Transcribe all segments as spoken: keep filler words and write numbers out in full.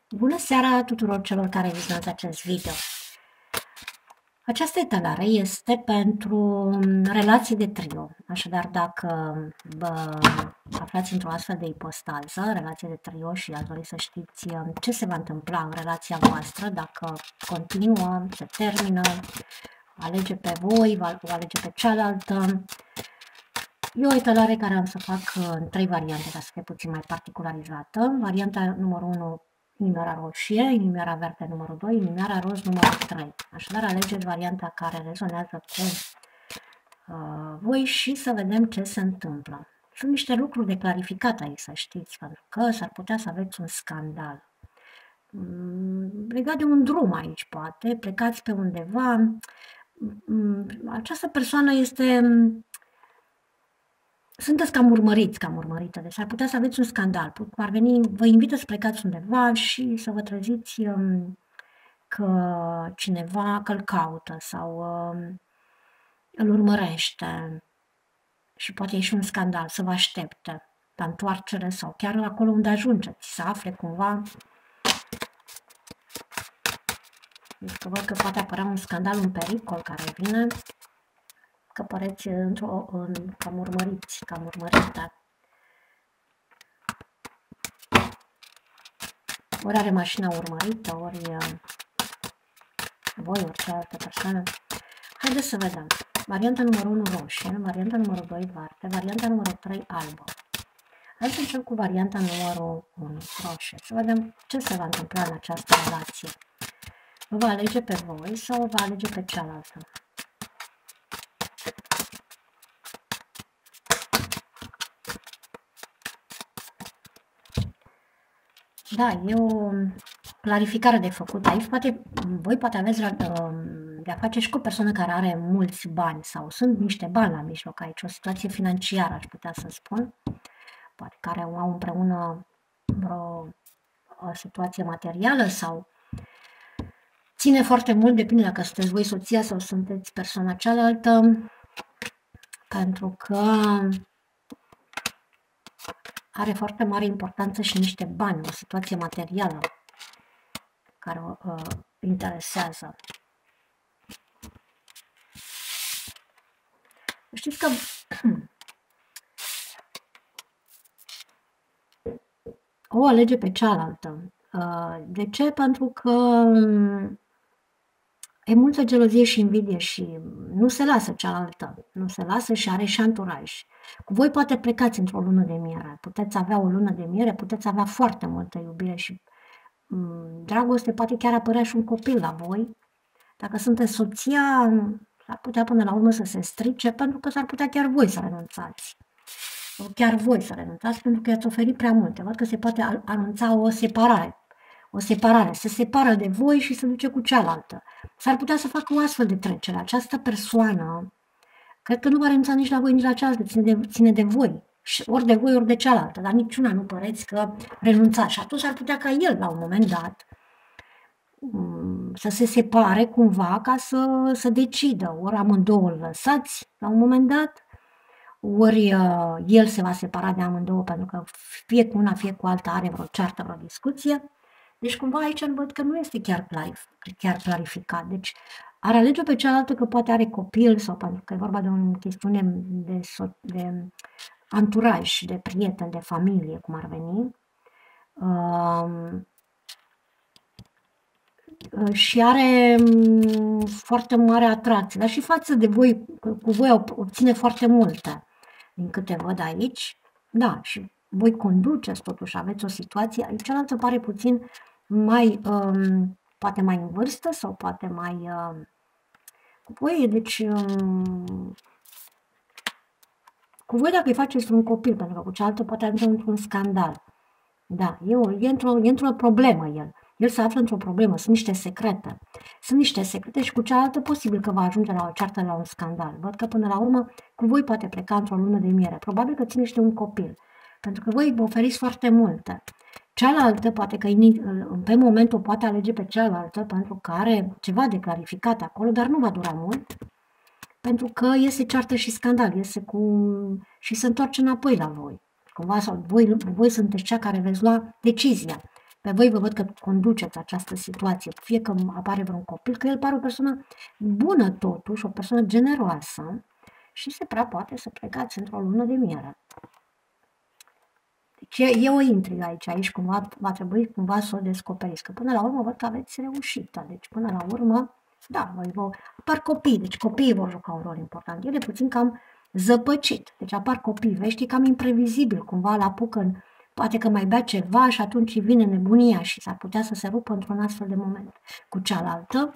Bună seara tuturor celor care vizionează acest video. Această etalare este pentru relații de trio. Așadar, dacă vă aflați într-o astfel de ipostază, relație de trio, și ați dori să știți ce se va întâmpla în relația voastră, dacă continuă, se termină, alege pe voi, va alege pe cealaltă. E o etalare care am să fac în trei variante, ca să fie puțin mai particularizată. Varianta numărul unu, inimioara roșie, inimioara verde numărul doi, inimioara roz numărul trei. Așadar, alegeți varianta care rezonează cu uh, voi și să vedem ce se întâmplă. Sunt niște lucruri de clarificat aici, să știți, pentru că s-ar putea să aveți un scandal. Mm, legat de un drum aici, poate, plecați pe undeva. Mm, această persoană este... Sunteți cam urmăriți, cam urmărită, deci ar putea să aveți un scandal. Ar veni, vă invită să plecați undeva și să vă treziți um, că cineva că îl caută sau um, îl urmărește și poate e și un scandal, să vă aștepte la întoarcere sau chiar acolo unde ajungeți, să afle cumva. Deci că văd că poate apărea un scandal, un pericol care vine, că păreți într-o, în, cam urmăriți, cam urmărite. Ori are mașina urmărită, ori uh, voi, ori cealaltă persoană. Haideți să vedem. Varianta numărul unu roșie, varianta numărul doi verde, varianta numărul trei albă. Hai să încep cu varianta numărul unu roșie. Să vedem ce se va întâmpla în această relație. Vă va alege pe voi sau va alege pe cealaltă? Da, e o clarificare de făcut aici. Poate, voi poate aveți de a face și cu o persoană care are mulți bani sau sunt niște bani la mijloc aici, o situație financiară, aș putea să spun. Poate care au împreună vreo o situație materială sau ține foarte mult, depinde dacă sunteți voi soția sau sunteți persoana cealaltă, pentru că are foarte mare importanță și niște bani, o situație materială care o uh, interesează. Știți că o alege pe cealaltă. Uh, de ce? Pentru că e multă gelozie și invidie și nu se lasă cealaltă, nu se lasă și are și anturaj. Cu voi poate plecați într-o lună de miere, puteți avea o lună de miere, puteți avea foarte multă iubire și um, dragoste, poate chiar apărea și un copil la voi. Dacă sunteți soția, s-ar putea până la urmă să se strice, pentru că s-ar putea chiar voi să renunțați. Sau chiar voi să renunțați, pentru că i-ați oferit prea multe. Văd că se poate anunța o separare. O separare, se separă de voi și se duce cu cealaltă. S-ar putea să facă o astfel de trecere. Această persoană, cred că nu va renunța nici la voi, nici la cealaltă, ține de, ține de voi. Ori de voi, ori de cealaltă, dar niciuna nu păreți că renunțați. Și atunci ar putea ca el, la un moment dat, să se separe cumva ca să, să decidă. Ori amândouă îl lăsați la un moment dat, ori uh, el se va separa de amândouă pentru că fie cu una, fie cu alta are vreo ceartă, vreo discuție. Deci cumva aici văd că nu este chiar, clarif chiar clarificat. Deci ar alege pe cealaltă că poate are copil sau pentru că e vorba de o chestiune de, de anturaj, de prieten, de familie, cum ar veni. Uh, și are foarte mare atracție, dar și față de voi, cu voi obține foarte multe, din câte văd aici. Da, și voi conduceți totuși, aveți o situație, aici cealaltă pare puțin mai, um, poate mai în vârstă sau poate mai um, cu voi, deci um, cu voi dacă îi faceți un copil, pentru că cu cealaltă poate ajunge într-un scandal. Da, e, o, e într-o într problemă el. El se află într-o problemă, sunt niște secrete. Sunt niște secrete și cu cealaltă posibil că va ajunge la o ceartă, la un scandal. Văd că până la urmă cu voi poate pleca într-o lună de miere. Probabil că ține de un copil. Pentru că voi vă oferiți foarte multe. Cealaltă, poate că pe moment o poate alege pe cealaltă pentru că are ceva de clarificat acolo, dar nu va dura mult. Pentru că iese ceartă și scandal, iese cu... și se întoarce înapoi la voi. Cumva, sau voi, voi sunteți cea care veți lua decizia. pe voi vă văd că conduceți această situație, fie că apare vreun copil, că el pare o persoană bună totuși, o persoană generoasă și se prea poate să plecați într-o lună de miere. Deci e, e o intrigă aici, aici cumva va trebui cumva să o descoperiți, că până la urmă văd că aveți reușită, deci până la urmă, da, voi vă apar copii, deci copiii vor juca un rol important, el e puțin cam zăpăcit, deci apar copii, vești, cam imprevizibil, cumva la apucă, poate că mai bea ceva și atunci vine nebunia și s-ar putea să se rupă într-un astfel de moment cu cealaltă.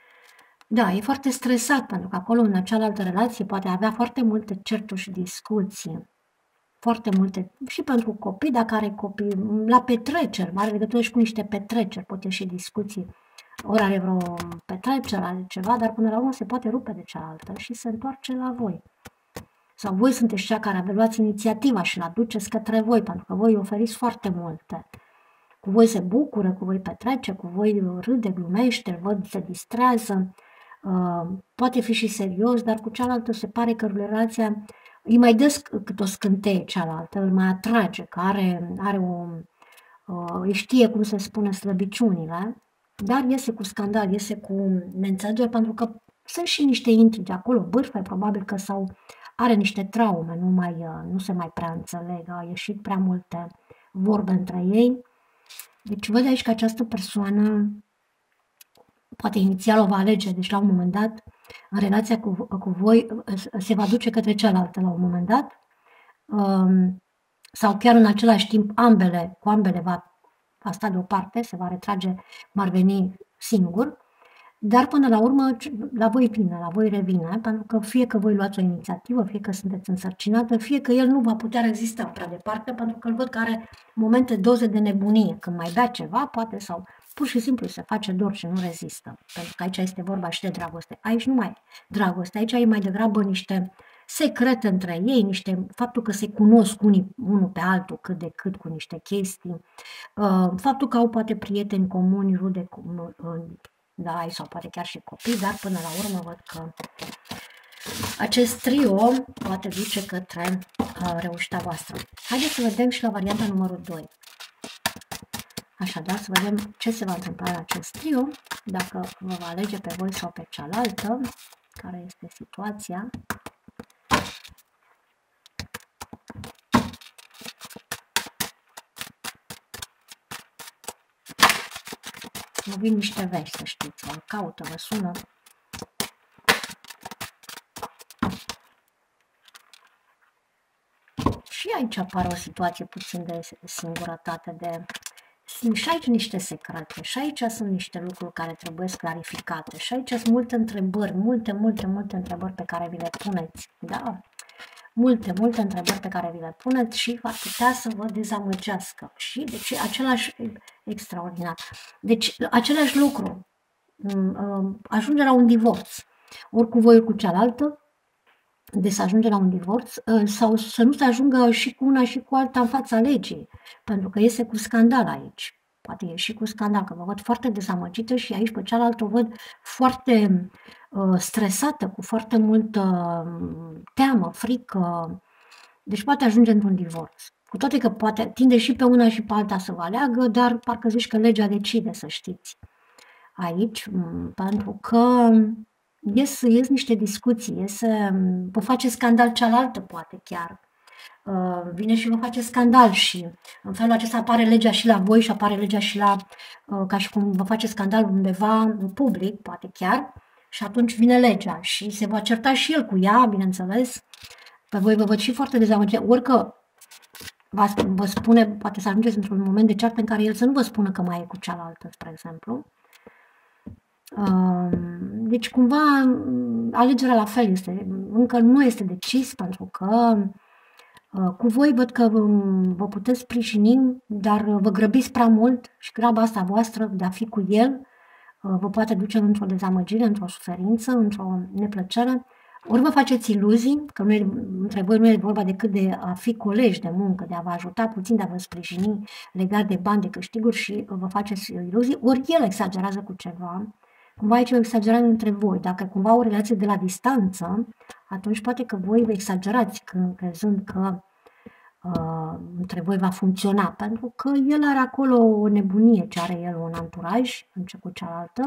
Da, e foarte stresat, pentru că acolo, în cealaltă relație, poate avea foarte multe certuri și discuții. Foarte multe, și pentru copii, dacă are copii, la petreceri, are legătură și cu niște petreceri, pot ieși discuții, ori are vreo petrecere, are ceva, dar până la urmă se poate rupe de cealaltă și se întoarce la voi. Sau voi sunteți cea care luați inițiativa și la duceți către voi, pentru că voi îi oferiți foarte multe. Cu voi se bucură, cu voi petrece, cu voi râde, glumește, văd, se distrează, uh, poate fi și serios, dar cu cealaltă se pare că relația îi mai dă cât o scânteie cealaltă, îl mai atrage, că are, are o, uh, îi știe cum se spune slăbiciunile, dar iese cu scandal, iese cu neînțelegeri, pentru că sunt și niște intrigi acolo, bârfe, probabil că sau are niște traume, nu, mai, nu se mai prea înțeleg, au ieșit prea multe vorbe între ei. Deci văd aici că această persoană poate inițial o va alege, deci la un moment dat, în relația cu, cu voi, se va duce către cealaltă la un moment dat, um, sau chiar în același timp ambele, cu ambele va, va sta deoparte, se va retrage, va veni singur, dar până la urmă la voi vine, la voi revine, pentru că fie că voi luați o inițiativă, fie că sunteți însărcinată, fie că el nu va putea rezista prea departe, pentru că îl văd că are momente, doze de nebunie, când mai bea ceva, poate, sau pur și simplu se face dor și nu rezistă, pentru că aici este vorba și de dragoste. Aici nu mai e dragoste, aici e mai degrabă niște secrete între ei, niște, faptul că se cunosc unii, unul pe altul cât de cât cu niște chestii, faptul că au poate prieteni comuni, rude, da, sau poate chiar și copii, dar până la urmă văd că acest trio poate duce către uh, reușita voastră. Haideți să vedem și la varianta numărul doi. Așadar, să vedem ce se va întâmpla la acest trio, dacă vă va alege pe voi sau pe cealaltă, care este situația. Vă vin niște vești, să știți, vă caută, vă sună. Și aici apare o situație puțin de singurătate, de... Sunt și aici niște secrete, și aici sunt niște lucruri care trebuie clarificate, și aici sunt multe întrebări, multe, multe, multe întrebări pe care vi le puneți, da? Multe, multe întrebări pe care vi le puneți și va putea să vă dezamăgească. Și deci același, extraordinar, deci același lucru, ajunge la un divorț, ori cu voi, ori cu cealaltă, de să ajunge la un divorț, sau să nu se ajungă și cu una și cu alta în fața legii, pentru că iese cu scandal aici. Poate e și cu scandal, că vă văd foarte dezamăgită și aici pe cealaltă o văd foarte uh, stresată, cu foarte multă teamă, frică. Deci poate ajunge într-un divorț. Cu toate că poate tinde și pe una și pe alta să vă aleagă, dar parcă zici că legea decide, să știți. Aici, pentru că ies, ies niște discuții, ies, vă face scandal cealaltă, poate chiar. Uh, vine și vă face scandal și în felul acesta apare legea și la voi și apare legea și la, uh, ca și cum vă face scandal undeva în public, poate chiar, și atunci vine legea și se va certa și el cu ea, bineînțeles. Pe voi vă văd și foarte dezamăgită, orică vă spune, poate să ajungeți într-un moment de ceartă în care el să nu vă spună că mai e cu cealaltă, spre exemplu. Deci cumva alegerea la fel este, încă nu este decis, pentru că cu voi văd că vă puteți sprijini, dar vă grăbiți prea mult și graba asta voastră de a fi cu el vă poate duce într-o dezamăgire, într-o suferință, într-o neplăcere. Ori vă faceți iluzii, că nu e, între voi nu e vorba decât de a fi colegi de muncă, de a vă ajuta puțin, de a vă sprijini legat de bani, de câștiguri și vă faceți iluzii, ori el exagerează cu ceva. Cumva aici o exagerare între voi. Dacă cumva o relație de la distanță, atunci poate că voi vă exagerați când, crezând că uh, între voi va funcționa, pentru că el are acolo o nebunie, ce are el un anturaj, înce cu cealaltă,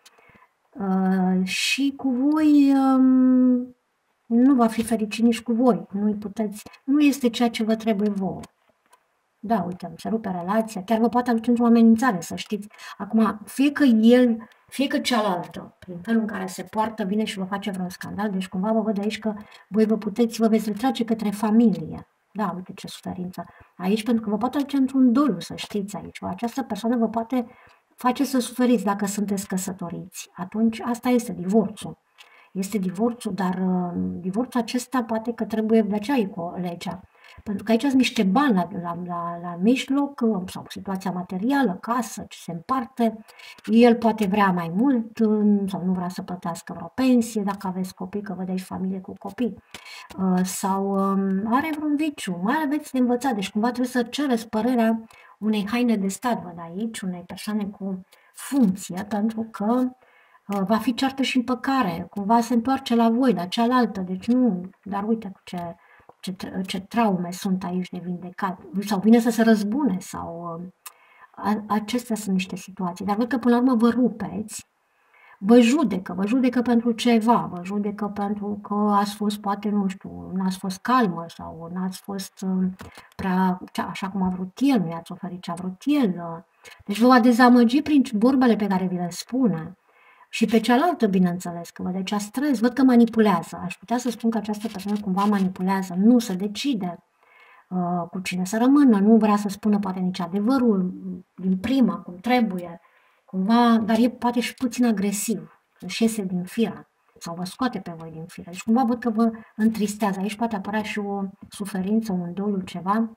uh, și cu voi um, nu va fi fericit nici cu voi, nu puteți, nu este ceea ce vă trebuie vouă. Da, uite, se rupe relația, chiar vă poate aduce într-o amenințare, să știți. Acum, fie că el, fie că cealaltă, prin felul în care se poartă, vine și vă face vreun scandal, deci cumva vă văd aici că voi vă puteți, vă veți retrage către familie. Da, uite ce suferință. Aici, pentru că vă poate aduce într-un doliu, să știți aici. Această persoană vă poate face să suferiți dacă sunteți căsătoriți. Atunci, asta este divorțul. Este divorțul, dar uh, divorțul acesta poate că trebuie, de aceea e cu legea. Pentru că aici sunt niște bani la, la, la, la mijloc, sau situația materială, casă, ce se împarte. El poate vrea mai mult sau nu vrea să plătească vreo pensie, dacă aveți copii, că vă dai familie cu copii. Sau are vreun viciu, mai aveți de învățat. Deci cumva trebuie să cereți părerea unei haine de stat, văd aici, unei persoane cu funcție, pentru că va fi ceartă și împăcare, cumva se întoarce la voi, la cealaltă, deci nu, dar uite cu ce... Ce, ce traume sunt aici de vindecat, sau vine să se răzbune, sau a, acestea sunt niște situații. Dar văd că până la urmă vă rupeți, vă judecă, vă judecă pentru ceva, vă judecă pentru că ați fost, poate, nu știu, n-ați fost calmă sau n-ați fost prea, așa cum a vrut el, nu i-ați oferit ce a vrut el. Deci vă va dezamăgi prin vorbele pe care vi le spune. Și pe cealaltă, bineînțeles, că vă deci a stres, văd că manipulează. Aș putea să spun că această persoană cumva manipulează, nu se decide uh, cu cine să rămână, nu vrea să spună poate nici adevărul din prima, cum trebuie, cumva, dar e poate și puțin agresiv, își iese din firea sau vă scoate pe voi din firea. Deci cumva văd că vă întristează. Aici poate apărea și o suferință, un doliu, ceva.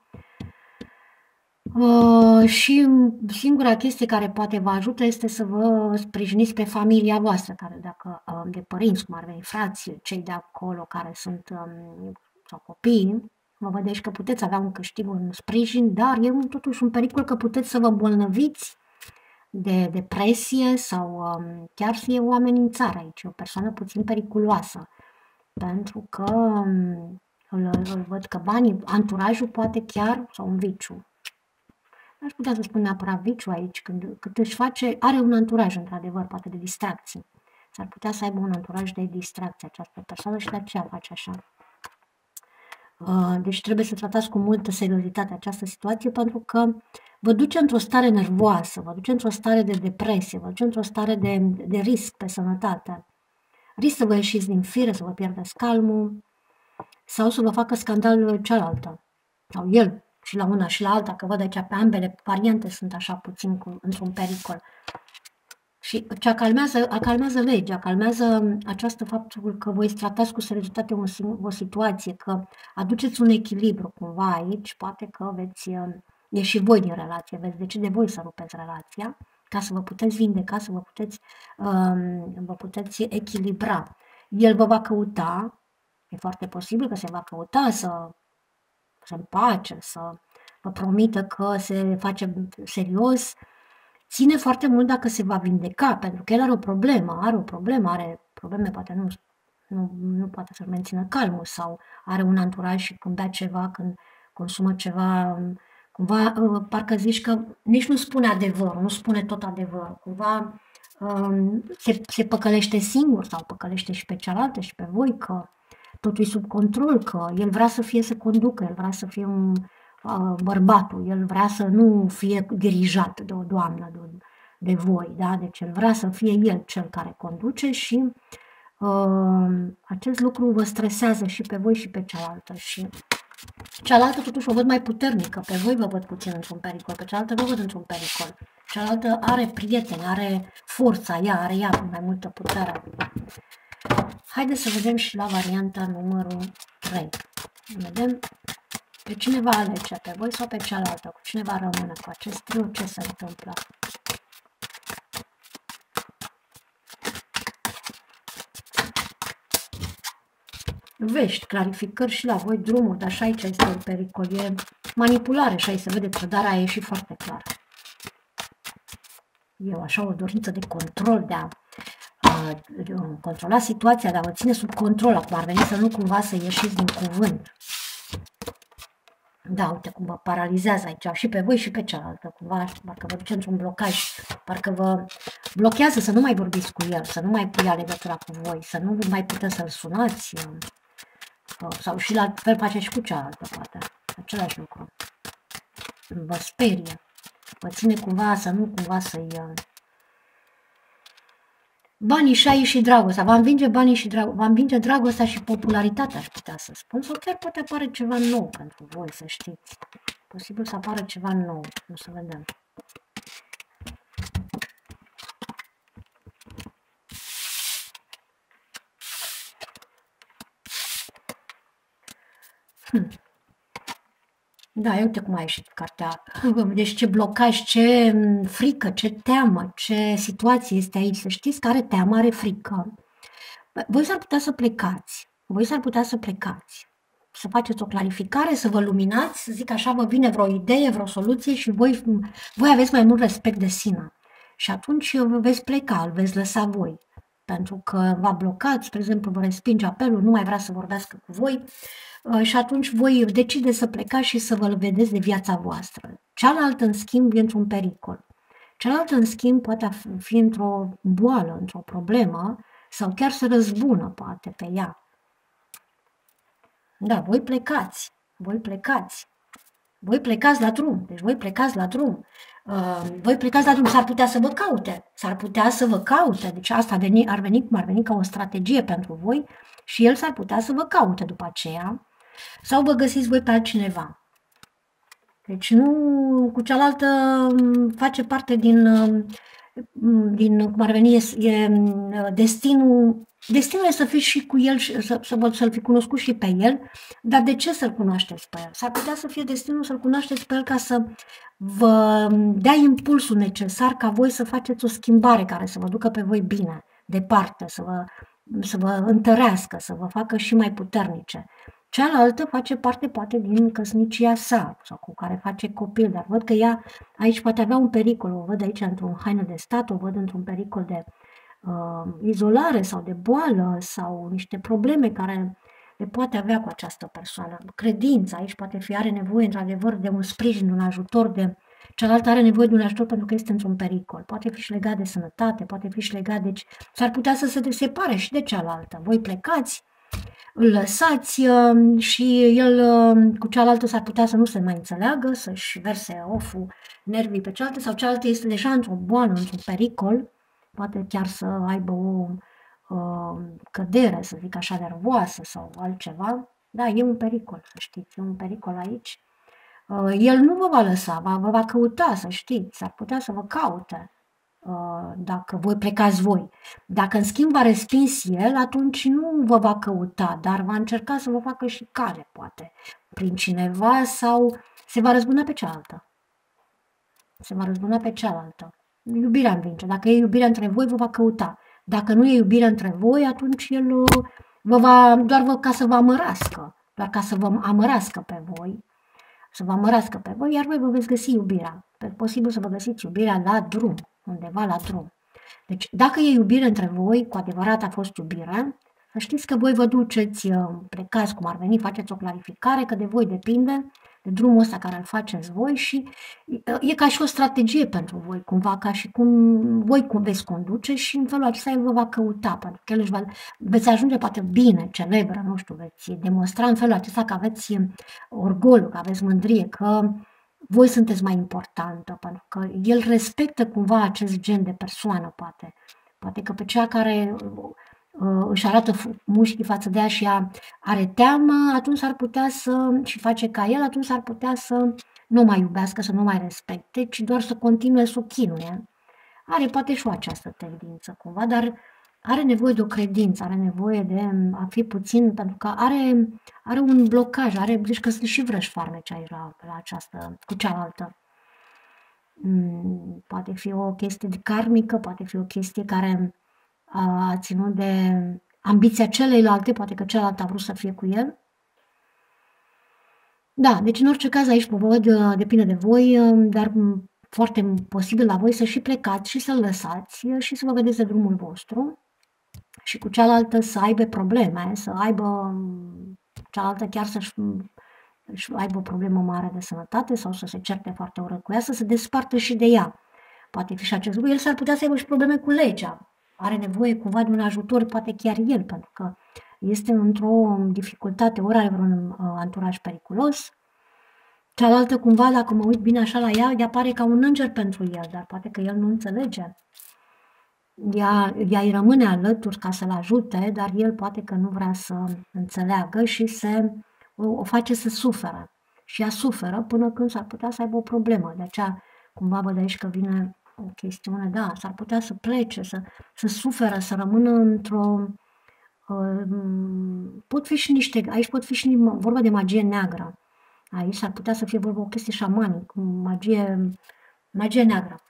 Uh, și singura chestie care poate vă ajută este să vă sprijiniți pe familia voastră, care dacă uh, de părinți, cum ar veni frații, cei de acolo care sunt um, sau copii, vă vedeți că puteți avea un câștig, un sprijin, dar e un, totuși un pericol că puteți să vă îmbolnăviți de depresie sau um, chiar să fie o amenințare aici, o persoană puțin periculoasă, pentru că um, îl, îl văd că banii, anturajul poate chiar, sau un viciu. Aș putea să spun neapărat viciu aici, când, când își face, are un anturaj, într-adevăr, poate de distracție. S-ar putea să aibă un anturaj de distracție această persoană și de aceea face așa. Deci trebuie să tratați cu multă seriozitate această situație, pentru că vă duce într-o stare nervoasă, vă duce într-o stare de depresie, vă duce într-o stare de, de risc pe sănătate. Risc să vă ieșiți din fire, să vă pierdeți calmul, sau să vă facă scandalul cealaltă, sau el. Și la una și la alta, că văd aici pe ambele variante sunt așa puțin cu, într-un pericol. Și ce acalmează, acalmează legea, acalmează această faptul că voi tratați cu seriozitate o, o situație, că aduceți un echilibru cumva aici, poate că veți ieși voi din relație, veți decide voi să rupeți relația, ca să vă puteți vindeca, să vă puteți, um, vă puteți echilibra. El vă va căuta, e foarte posibil că se va căuta să să împace, să vă promită că se face serios, ține foarte mult dacă se va vindeca, pentru că el are o problemă, are o problemă, are probleme, poate nu, nu, nu poate să mențină calmul sau are un anturaj și când bea ceva, când consumă ceva, cumva parcă zici că nici nu spune adevărul, nu spune tot adevărul, cumva se, se păcălește singur sau păcălește și pe cealaltă și pe voi, că totul e sub control, că el vrea să fie, să conducă, el vrea să fie un uh, bărbatul, el vrea să nu fie dirijat de o doamnă, de, de voi, da? Deci el vrea să fie el cel care conduce și uh, acest lucru vă stresează și pe voi și pe cealaltă. Și cealaltă totuși o văd mai puternică, pe voi vă văd puțin într-un pericol, pe cealaltă vă văd într-un pericol. Cealaltă are prieteni, are forța, ea are ea mai multă putere. Haideți să vedem și la varianta numărul trei. Vedem pe cine va alege, pe voi sau pe cealaltă, cu cine va rămâne cu acest trio, ce se întâmplă. Vești, clarificări și la voi, drumuri, dar și aici este un pericol, e manipulare și aici se vede trădarea a ieșit foarte clar. E așa o dorință de control, de a controla situația, dar vă ține sub control, acum ar veni să nu cumva să ieșiți din cuvânt. Da, uite cum vă paralizează aici, și pe voi și pe cealaltă, cumva, parcă vă duce într-un blocaj, parcă vă blochează să nu mai vorbiți cu el, să nu mai pui legătura cu voi, să nu mai puteți să-l sunați, sau și la fel face și cu cealaltă, poate, același lucru. Vă sperie, vă ține cumva să nu cumva să-i... Banii, șaii și dragostea, va învinge banii și dragostea, va învinge dragostea și popularitatea, aș putea să spun, sau chiar poate apare ceva nou pentru voi, să știți. Posibil să apară ceva nou, o să vedem. Hm. Da, uite cum a ieșit cartea. Deci ce blocaj, ce frică, ce teamă, ce situație este aici. Să știți care teamă, are frică. Voi s-ar putea să plecați. Voi s-ar putea să plecați. Să faceți o clarificare, să vă luminați, să zic așa, vă vine vreo idee, vreo soluție și voi, voi aveți mai mult respect de sine. Și atunci veți pleca, îl veți lăsa voi. Pentru că v-a blocat, spre exemplu, vă respinge apelul, nu mai vrea să vorbească cu voi și atunci voi decideți să plecați și să vă vedeți de viața voastră. Cealaltă, în schimb, e într-un pericol. Cealaltă, în schimb, poate fi într-o boală, într-o problemă sau chiar să răzbună, poate, pe ea. Da, voi plecați, voi plecați. Voi plecați la drum, deci voi plecați la drum. Uh, voi plecați la drum, s-ar putea să vă caute, s-ar putea să vă caute, deci asta ar veni, ar veni cum ar veni ca o strategie pentru voi și el s-ar putea să vă caute după aceea sau vă găsiți voi pe altcineva. Deci nu, cu cealaltă face parte din, din cum ar veni, e, e destinul, destinul e să fiți și cu el, să, să, să-l fi cunoscut și pe el, dar de ce să-l cunoașteți pe el? S-ar putea să fie destinul să-l cunoașteți pe el ca să vă dea impulsul necesar ca voi să faceți o schimbare care să vă ducă pe voi bine, departe, să vă, să vă întărească, să vă facă și mai puternice. Cealaltă face parte poate din căsnicia sa sau cu care face copil, dar văd că ea aici poate avea un pericol, o văd aici într-un haină de stat, o văd într-un pericol de uh, izolare sau de boală sau niște probleme care le poate avea cu această persoană. Credința aici poate fi, are nevoie într-adevăr de un sprijin, de un ajutor, de cealaltă are nevoie de un ajutor pentru că este într-un pericol. Poate fi și legat de sănătate, poate fi și legat, deci s-ar putea să se separe și de cealaltă. Voi plecați, îl lăsați și el cu cealaltă s-ar putea să nu se mai înțeleagă, să-și verse oful, nervii pe cealaltă, sau cealaltă este deja într-o boală, într-un pericol, poate chiar să aibă o uh, cădere, să zic așa, nervoasă sau altceva. Da, e un pericol, să știți, e un pericol aici. Uh, el nu vă va lăsa, va, vă va căuta, să știți, s-ar putea să vă caute. Dacă voi plecați voi. Dacă în schimb v-a respins el, atunci nu vă va căuta, dar va încerca să vă facă și cale, poate, prin cineva sau se va răzbuna pe cealaltă. Se va răzbuna pe cealaltă. Iubirea învinge. Dacă e iubirea între voi, vă va căuta. Dacă nu e iubirea între voi, atunci el vă va, doar vă, ca să vă amărască, doar ca să vă amărască pe voi, să vă amărască pe voi, iar voi vă veți găsi iubirea. E posibil să vă găsiți iubirea la drum, undeva la drum. Deci, dacă e iubire între voi, cu adevărat a fost iubire, să știți că voi vă duceți, plecați cum ar veni, faceți o clarificare, că de voi depinde, de drumul ăsta care îl faceți voi și e ca și o strategie pentru voi, cumva, ca și cum voi cum veți conduce și în felul acesta el vă va căuta, pentru că el își va, veți ajunge poate bine, celebră, nu știu, veți demonstra în felul acesta că aveți orgoliu, că aveți mândrie, că voi sunteți mai importantă, pentru că el respectă cumva acest gen de persoană, poate. Poate că pe cea care uh, își arată mușchii față de ea și ea are teamă, atunci s-ar putea să, și face ca el, atunci s-ar putea să nu mai iubească, să nu mai respecte, ci doar să continue să o chinuie. Are poate și o această tendință cumva, dar are nevoie de o credință, are nevoie de a fi puțin, pentru că are, are un blocaj, are, deci că sunt și vrăși farmece aici la, la această, cu cealaltă. Hmm, poate fi o chestie karmică, poate fi o chestie care a ținut de ambiția celeilalte, poate că celălalt a vrut să fie cu el. Da, deci în orice caz aici vă văd, depinde de voi, dar foarte posibil la voi să și plecați și să-l lăsați și să vă vedeți de drumul vostru și cu cealaltă să aibă probleme, să aibă cealaltă chiar să-și își aibă o problemă mare de sănătate sau să se certe foarte urât cu ea, să se despartă și de ea. Poate fi și acest lucru. El s-ar putea să aibă și probleme cu legea. Are nevoie cumva de un ajutor, poate chiar el, pentru că este într-o dificultate, ori are vreun uh, anturaj periculos. Cealaltă, cumva, dacă mă uit bine așa la ea, ea pare ca un înger pentru el, dar poate că el nu înțelege. Ea, ea îi rămâne alături ca să-l ajute, dar el poate că nu vrea să înțeleagă și se, o, o face să suferă. Și ea suferă până când s-ar putea să aibă o problemă. De aceea, cumva văd aici că vine o chestiune, da, s-ar putea să plece, să, să suferă, să rămână într-o... Uh, pot fi și niște, aici pot fi și vorba de magie neagră. Aici s-ar putea să fie vorba o chestie șamanică, magie, magie neagră.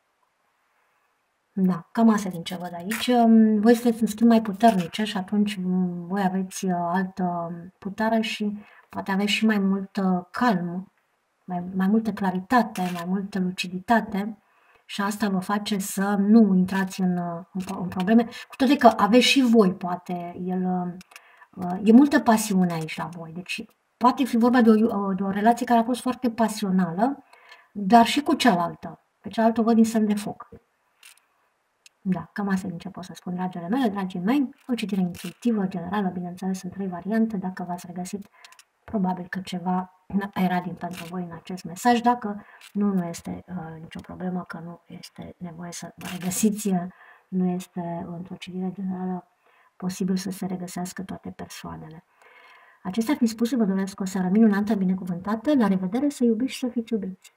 Da, cam asta din ce văd aici. Voi sunteți în schimb mai puternice și atunci voi aveți altă putere și poate aveți și mai multă calm, mai, mai multă claritate, mai multă luciditate și asta vă face să nu intrați în, în, în probleme, cu toate că aveți și voi, poate, el, e multă pasiune aici la voi, deci poate fi vorba de o, de o relație care a fost foarte pasională, dar și cu cealaltă. Pe cealaltă o văd din semn de foc. Da, cam asta din ce pot să spun, dragile mele, dragii mei. O citire intuitivă, generală, bineînțeles, în trei variante. Dacă v-ați regăsit, probabil că ceva era din pentru voi în acest mesaj. Dacă nu, nu este uh, nicio problemă, că nu este nevoie să vă regăsiți, nu este într-o citire generală posibil să se regăsească toate persoanele. Acestea fiind spuse, vă doresc o seară minunată, binecuvântată, la revedere, să iubiți și să fiți iubiți!